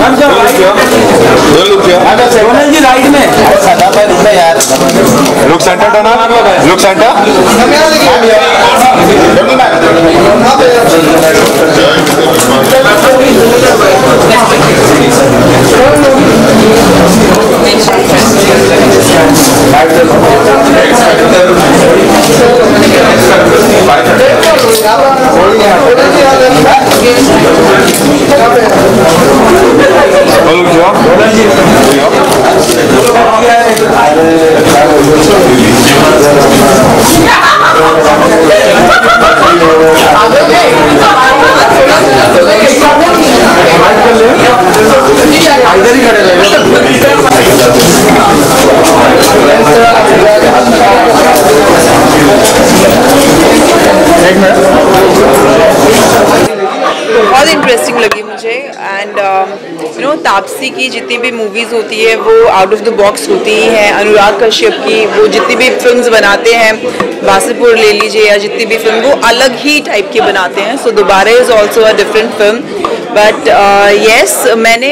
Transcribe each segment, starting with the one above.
सोनल जी right में यार look center turn look center बहुत इंटरेस्टिंग लगी मुझे एंड यू नो तापसी की जितनी भी मूवीज़ होती है वो आउट ऑफ द बॉक्स होती ही हैं। अनुराग कश्यप की वो जितनी भी फिल्म्स बनाते हैं, बासीपुर ले लीजिए या जितनी भी फिल्म, वो अलग ही टाइप की बनाते हैं। So Dobaara is also a different film but yes मैंने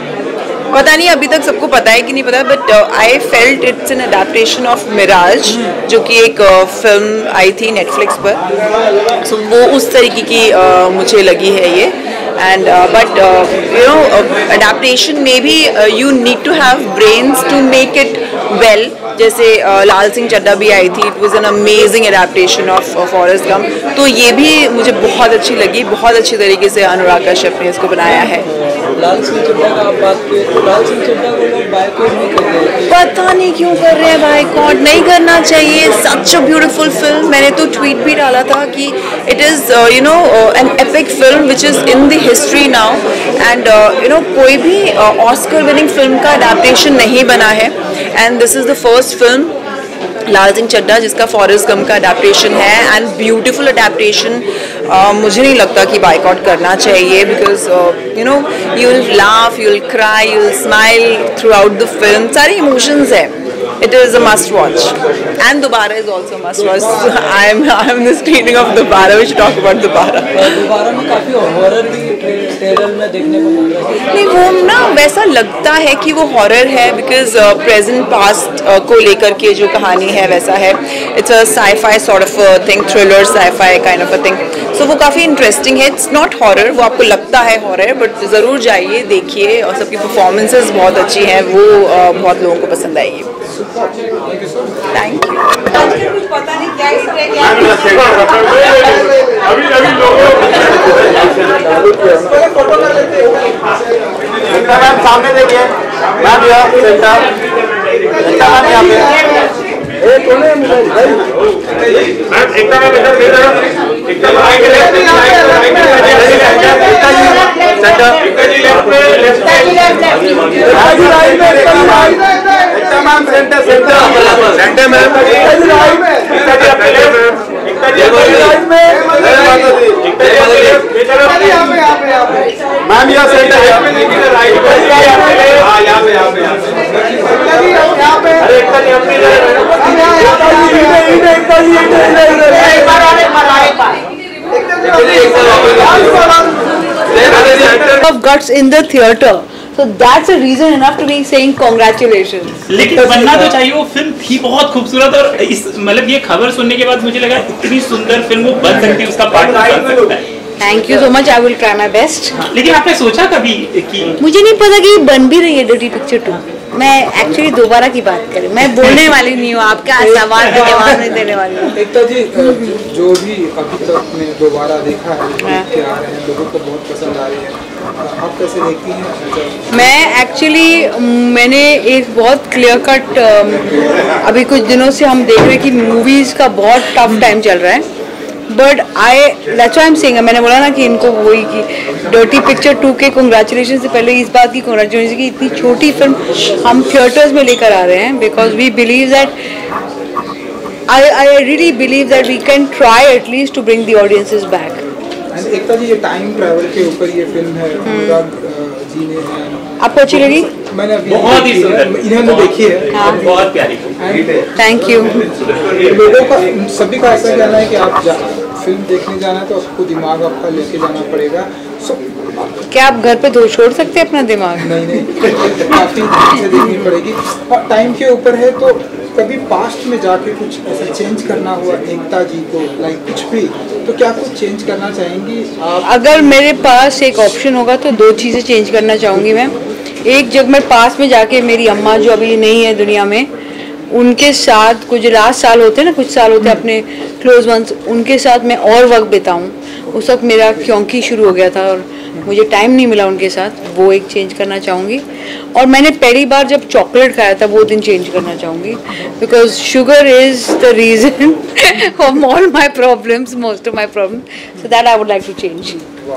पता नहीं अभी तक सबको पता है कि नहीं पता, but I felt it's an adaptation of Mirage जो कि एक फिल्म आई थी नेटफ्लिक्स पर। सो वो उस तरीके की मुझे लगी है ये and but you know adaptation में भी you need to have brains to make it well. जैसे लाल सिंह चड्ढा भी आई थी, it was an amazing adaptation of Forrest Gump, तो ये भी मुझे बहुत अच्छी लगी। बहुत अच्छी तरीके से अनुराग कश्यप ने इसको बनाया है। लाल सिंह चड्ढा का आप बात करें, लाल सिंह चड्ढा को लोग बायकॉट नहीं कर रहे हैं, पता नहीं क्यों कर रहे हैं बायकॉट। नहीं करना चाहिए, सच अ ब्यूटीफुल फिल्म। मैंने तो ट्वीट भी डाला था कि it is you know an epic film which is in the history now and you know कोई भी ऑस्कर विनिंग फिल्म का अडेप्टेशन नहीं बना है and this is the first film Laal Singh Chaddha जिसका फॉरेस्ट गम का अडेप्टेशन है एंड ब्यूटीफुल अडेप्टेशन। मुझे नहीं लगता कि बायकॉट करना चाहिए because you know you will laugh, you will cry, you will smile throughout the film. सारे इमोशंस है। It is a must watch and Dobara is also a must watch. I am the screening of Dobara. We should talk about Dobara. दोबारा में काफी horror भी trailer में देखने को मिल रहा है। नहीं वो ना वैसा लगता है कि वो हॉरर है बिकॉज प्रेजेंट पास्ट को लेकर के जो कहानी है वैसा है। It's a sci-fi sort of thing, thriller sci-fi kind of a thing. So वो काफ़ी इंटरेस्टिंग है। इट्स नॉट हॉरर, वो आपको लगता है हॉरर बट ज़रूर जाइए देखिए और सबकी परफॉर्मेंसेज बहुत अच्छी हैं, वो बहुत लोगों को पसंद आएगी। Thank you. पता नहीं क्या मैम सामने देखिए मैम यहाँ मैम यहाँ center of guts in the theater, so that's a reason enough to be saying congratulations. लेकिन बनना तो चाहिए। वो फिल्म थी बहुत खूबसूरत और इस मतलब ये खबर सुनने के बाद मुझे लगा इतनी सुंदर फिल्म वो बन सकती है, उसका पार्ट बन सकता है। Thank you so much. I will try my best. लेकिन आपने सोचा कभी कि मुझे नहीं पता कि ये बन भी रही है डर्टी पिक्चर 2। मैं एक्चुअली दोबारा की बात करें, मैं बोलने वाली नहीं हूँ, आपका सवाल का जवाब नहीं देने वाली हूँ। एकता जी जो भी अभी तक ने दोबारा देखा है कि आ रहे हैं, लोगों को बहुत पसंद आ रही है, आप कैसे देखती हैं? मैं एक्चुअली मैंने एक बहुत क्लियर कट अभी कुछ दिनों से हम देख रहे हैं कि मूवीज़ का बहुत टफ टाइम चल रहा है but that's why I am saying, मैंने बोला ना कि इनको वही कि डर्टी पिक्चर 2 के कंग्रेचुलेशन से पहले इस बात की कंग्रेचुलेशन की इतनी छोटी फिल्म हम थिएटर्स में लेकर आ रहे हैं because we believe that I really believe that we can try at least to bring the audiences back. Ekta ji ये टाइम ट्रैवल के ऊपर ये फिल्म है, अनुराग जी ने, आपको अच्छी लगी? मैंने अभी बहुत ही सुंदर, इन्होंने देखी है। हाँ। बहुत प्यारी। Thank you. लोगों का सभी का ऐसा कहना है कि आप फिल्म देखने जाना है तो आपको दिमाग आपका लेके जाना पड़ेगा। क्या आप घर पे छोड़ सकते हैं अपना दिमाग? नहीं काफ़ी चीज़ें देखनी पड़ेगी और टाइम के ऊपर है। तो कभी पास्ट में जाके कुछ ऐसा चेंज करना हुआ एकता जी को, लाइक कुछ भी, तो क्या कुछ चेंज करना चाहेंगी आप? अगर मेरे पास एक ऑप्शन होगा तो 2 चीज़ें चेंज करना चाहूँगी मैं। एक, जब मैं पास में जाके मेरी अम्मा जो अभी नहीं है दुनिया में, उनके साथ कुछ लास्ट साल होते हैं ना, कुछ साल होते हैं अपने क्लोज वंस, उनके साथ मैं और वक्त बिताऊँ। उस वक्त मेरा क्योंकि शुरू हो गया था और मुझे टाइम नहीं मिला उनके साथ, वो एक चेंज करना चाहूँगी। और मैंने पहली बार जब चॉकलेट खाया था वो दिन चेंज करना चाहूँगी, because sugar is the reason of all my problems, most of my problem, so that I would like to change.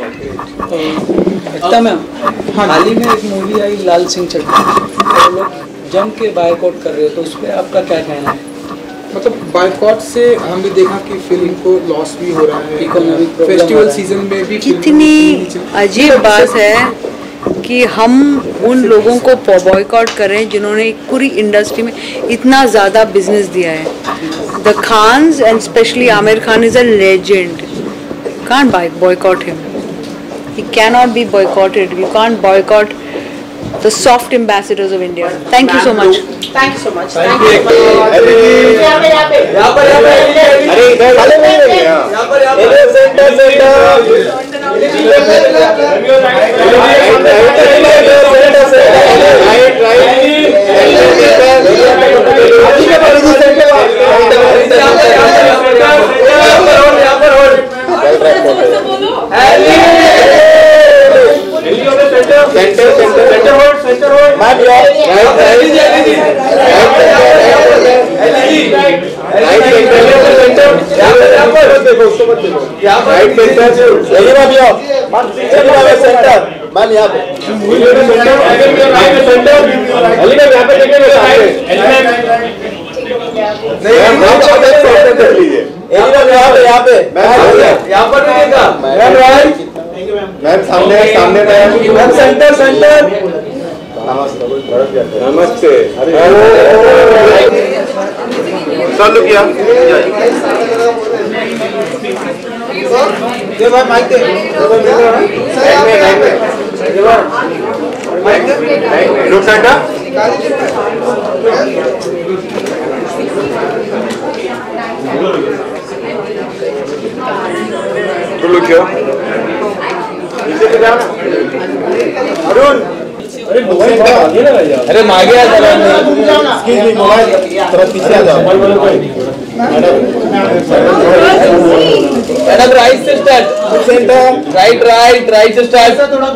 Ekta ma'am, हाल ही में एक मूवी आई लाल सिंह चड्ढा, तो लोग जम के बायकॉट कर रहे हो, तो उस पर आपका क्या कहना है? मतलब बायकॉट से हम भी देखा कि फिल्म को लॉस भी हो रहा है, इकोनॉमिक फेस्टिवल सीजन में भी। कितनी अजीब बात है कि हम उन लोगों को बॉयकॉट कर रहे हैं जिन्होंने पूरी इंडस्ट्री में इतना ज़्यादा बिजनेस दिया है। The Khans and specially Aamir Khan is a legend, can't boycott him. He cannot be boycotted. You can't boycott the soft ambassadors of India. Thank you so much. Thank you so much. Thank you. Ma'am सामने ma'am center नमस्ते। चालू किया लोग centre Arun अरे मागे आ जरा, mobile थोड़ा पीछे आ जाओ मैडम। राइट से स्टार्ट, सेंटर राइट से स्टार्ट।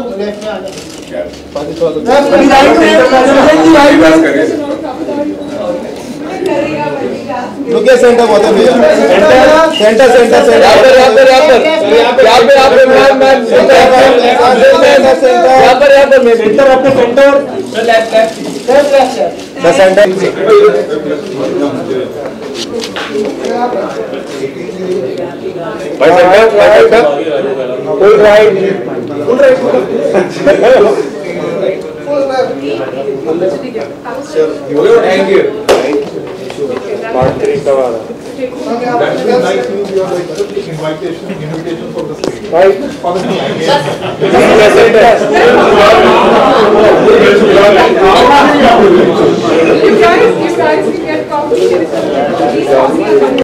रुकिए, सेंटर बोलते भैया, सेंटर यहाँ पर मैं सेंटर आपके center full right thank you. Part 3 का वाला। That is nice news. You are like invitation for the same. Right. You guys can get coffee.